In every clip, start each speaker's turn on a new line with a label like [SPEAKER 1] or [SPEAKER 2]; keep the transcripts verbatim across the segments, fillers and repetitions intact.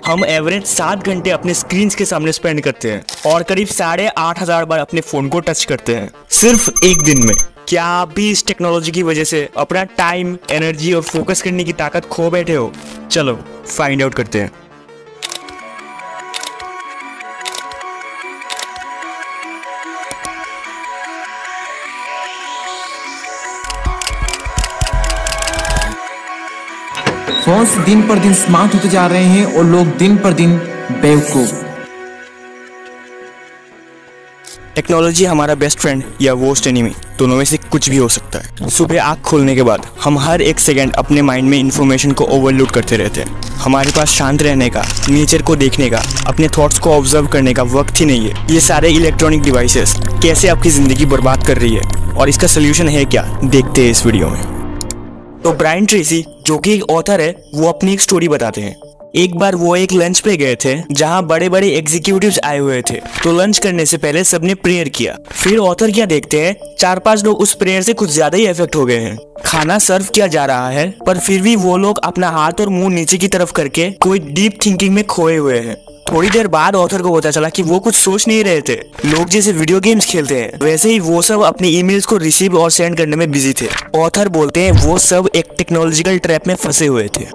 [SPEAKER 1] हम एवरेज सात घंटे अपने स्क्रीन के सामने स्पेंड करते हैं और करीब साढ़े आठ हजार बार अपने फोन को टच करते हैं सिर्फ एक दिन में। क्या आप भी इस टेक्नोलॉजी की वजह से अपना टाइम, एनर्जी और फोकस करने की ताकत खो बैठे हो? चलो फाइंड आउट करते हैं।
[SPEAKER 2] फोन्स दिन पर दिन स्मार्ट होते जा रहे हैं और लोग दिन पर दिन बेवकूफ।
[SPEAKER 1] टेक्नोलॉजी हमारा बेस्ट फ्रेंड या वर्स्ट एनिमी, दोनों में से कुछ भी हो सकता है। सुबह आँख खोलने के बाद हम हर एक सेकंड अपने माइंड में इंफॉर्मेशन को ओवरलोड करते रहते हैं। हमारे पास शांत रहने का, नेचर को देखने का, अपने थॉट्स को ऑब्जर्व करने का वक्त ही नहीं है। ये सारे इलेक्ट्रॉनिक डिवाइसेस कैसे आपकी ज़िंदगी बर्बाद कर रही है और इसका सोल्यूशन है क्या, देखते हैं इस वीडियो में। तो ब्रायन ट्रेसी, जो कि एक ऑथर है, वो अपनी एक स्टोरी बताते हैं। एक बार वो एक लंच पे गए थे जहां बड़े बड़े एग्जीक्यूटिव्स आए हुए थे। तो लंच करने से पहले सबने प्रेयर किया। फिर ऑथर क्या देखते हैं, चार पांच लोग उस प्रेयर से कुछ ज्यादा ही इफेक्ट हो गए हैं। खाना सर्व किया जा रहा है पर फिर भी वो लोग अपना हाथ और मुंह नीचे की तरफ करके कोई डीप थिंकिंग में खोए हुए हैं। थोड़ी देर बाद ऑथर को पता चला कि वो कुछ सोच नहीं रहे थे। लोग जैसे वीडियो गेम्स खेलते हैं वैसे ही वो सब अपने ईमेल्स को रिसीव और सेंड करने में बिजी थे। ऑथर बोलते हैं वो सब एक टेक्नोलॉजिकल ट्रैप में फंसे हुए थे।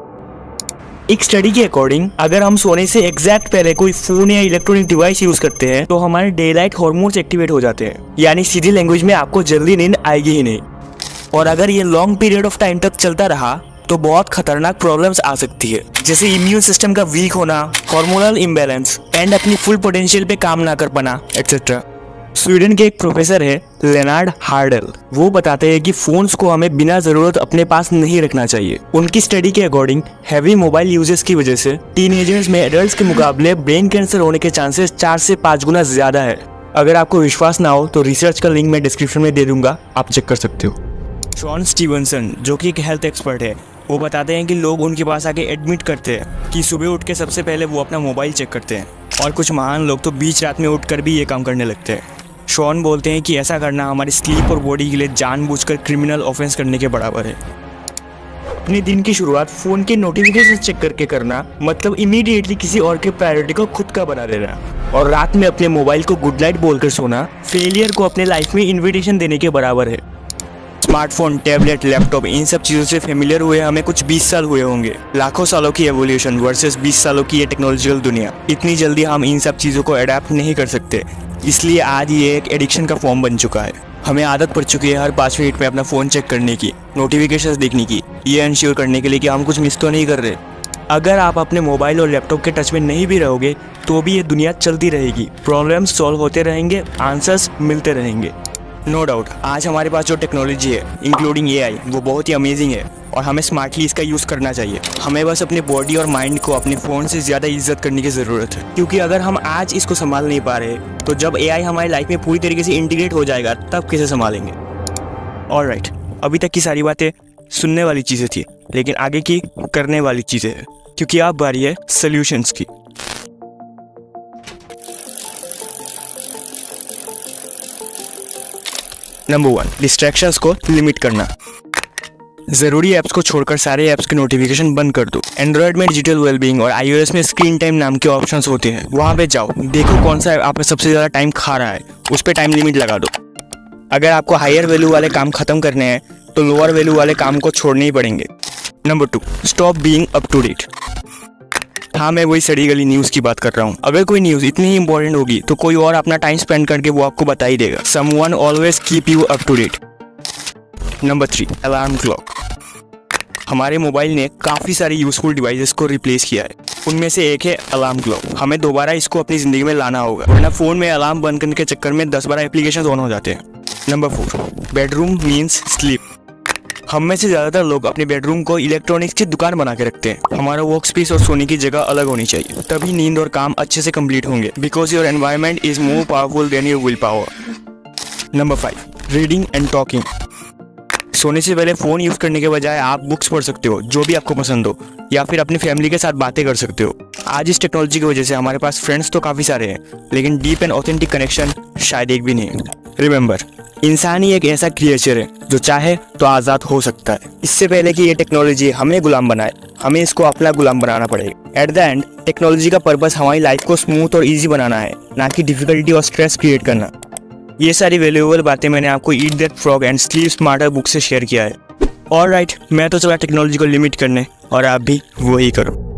[SPEAKER 1] एक स्टडी के अकॉर्डिंग अगर हम सोने से एग्जैक्ट पहले कोई फोन या इलेक्ट्रॉनिक डिवाइस यूज करते हैं तो हमारे डे लाइट हार्मोन्स एक्टिवेट हो जाते हैं, यानी सीधी लैंग्वेज में आपको जल्दी नींद आएगी ही नहीं। और अगर ये लॉन्ग पीरियड ऑफ टाइम तक चलता रहा तो बहुत खतरनाक प्रॉब्लम्स आ सकती है, जैसे इम्यून सिस्टम का वीक होना, हार्मोनल इम्बैलेंस एंड अपनी फुल पोटेंशियल पे काम ना कर पाना एक्सेट्रा। स्वीडन के एक प्रोफेसर है लेनार्ड हार्डेल, वो बताते हैं कि फोन्स को हमें बिना जरूरत अपने पास नहीं रखना चाहिए। उनकी स्टडी के अकॉर्डिंग हैवी मोबाइल यूजेस की वजह से टीनेजर्स में एडल्ट्स के मुकाबले ब्रेन कैंसर होने के चांसेस चार से पाँच गुना ज्यादा है। अगर आपको विश्वास ना हो तो रिसर्च का लिंक मैं डिस्क्रिप्शन में दे दूंगा, आप चेक कर सकते हो। शॉन स्टीवनसन, जो कि एक हेल्थ एक्सपर्ट है, वो बताते हैं कि लोग उनके पास आके एडमिट करते हैं कि सुबह उठ के सबसे पहले वो अपना मोबाइल चेक करते हैं और कुछ महान लोग तो बीच रात में उठकर भी ये काम करने लगते हैं। शॉन बोलते हैं कि ऐसा करना हमारी स्लीप और बॉडी के लिए जानबूझकर क्रिमिनल ऑफेंस करने के बराबर है। अपने दिन की शुरुआत फ़ोन के नोटिफिकेशन चेक करके करना मतलब इमीडिएटली किसी और के प्रायोरिटी को खुद का बना देना। और रात में अपने मोबाइल को गुड नाइट बोलकर सोना फेलियर को अपने लाइफ में इन्विटेशन देने के बराबर है। स्मार्टफोन, टैबलेट, लैपटॉप, इन सब चीज़ों से फेमिलियर हुए हमें कुछ बीस साल हुए होंगे। लाखों सालों की एवोल्यूशन वर्सेस बीस सालों की ये टेक्नोलॉजिकल दुनिया। इतनी जल्दी हम इन सब चीज़ों को अडेप्ट नहीं कर सकते, इसलिए आज ये एक एडिक्शन का फॉर्म बन चुका है। हमें आदत पड़ चुकी है हर पाँच मिनट में अपना फ़ोन चेक करने की, नोटिफिकेशंस देखने की, ये इंश्योर करने के लिए कि हम कुछ मिस तो नहीं कर रहे। अगर आप अपने मोबाइल और लैपटॉप के टच में नहीं भी रहोगे तो भी ये दुनिया चलती रहेगी, प्रॉब्लम्स सॉल्व होते रहेंगे, आंसर्स मिलते रहेंगे। नो डाउट आज हमारे पास जो टेक्नोलॉजी है इंक्लूडिंग ए आई वो बहुत ही अमेजिंग है और हमें स्मार्टली इसका यूज़ करना चाहिए। हमें बस अपने बॉडी और माइंड को अपने फ़ोन से ज़्यादा इज्जत करने की ज़रूरत है, क्योंकि अगर हम आज इसको संभाल नहीं पा रहे तो जब ए आई हमारी लाइफ में पूरी तरीके से इंटीग्रेट हो जाएगा तब कैसे संभालेंगे। ऑलराइट, अभी तक की सारी बातें सुनने वाली चीज़ें थी, लेकिन आगे की करने वाली चीज़ें हैं, क्योंकि अब बारी है सॉल्यूशंस की। नंबर वन, डिस्ट्रैक्शंस को लिमिट करना। ज़रूरी ऐप्स को छोड़कर सारे ऐप्स के नोटिफिकेशन बंद कर दो। एंड्रॉयड में डिजिटल वेलबींग और आईओएस में स्क्रीन टाइम नाम के ऑप्शंस होते हैं, वहाँ पे जाओ, देखो कौन सा आप सबसे ज़्यादा टाइम खा रहा है, उस पर टाइम लिमिट लगा दो। अगर आपको हायर वैल्यू वाले काम खत्म करने हैं तो लोअर वैल्यू वाले काम को छोड़ने ही पड़ेंगे। Number two, stop being up to date. हाँ, मैं वही सड़ी गली न्यूज़ की बात कर रहा हूँ। अगर कोई न्यूज़ इतनी ही इंपॉर्टेंट होगी तो कोई और अपना टाइम स्पेंड करके वो आपको बता ही देगा। Someone always keep you up to date. Number three, alarm clock. हमारे मोबाइल ने काफ़ी सारी यूजफुल डिवाइसेस को रिप्लेस किया है, उनमें से एक है अलार्म क्लॉक। हमें दोबारा इसको अपनी ज़िंदगी में लाना होगा, वरना फ़ोन में अलार्म बंद करने के चक्कर में दस बारह एप्लीकेशन ऑन हो जाते हैं। Number four, bedroom means sleep. हम में से ज़्यादातर लोग अपने बेडरूम को इलेक्ट्रॉनिक्स की दुकान बना के रखते हैं। हमारा वर्क स्पेस और सोने की जगह अलग होनी चाहिए, तभी नींद और काम अच्छे से कंप्लीट होंगे, because your environment is more powerful than your will power. Number five, reading and talking. सोने से पहले फ़ोन यूज़ करने के बजाय आप बुक्स पढ़ सकते हो जो भी आपको पसंद हो, या फिर अपनी फैमिली के साथ बातें कर सकते हो। आज इस टेक्नोलॉजी की वजह से हमारे पास फ्रेंड्स तो काफ़ी सारे हैं, लेकिन डीप एंड ऑथेंटिक कनेक्शन शायद एक भी नहीं है। रिमेंबर, इंसान ही एक ऐसा क्रिएचर है जो चाहे तो आज़ाद हो सकता है। इससे पहले कि ये टेक्नोलॉजी हमें गुलाम बनाए, हमें इसको अपना गुलाम बनाना पड़ेगा। एट द एंड टेक्नोलॉजी का पर्पस हमारी लाइफ को स्मूथ और इजी बनाना है, ना कि डिफिकल्टी और स्ट्रेस क्रिएट करना। ये सारी वैल्यूएबल बातें मैंने आपको eat that frog and sleep smarter book से शेयर किया है। ऑलराइट, मैं तो चला टेक्नोलॉजी को लिमिट करने, और आप भी वही करो।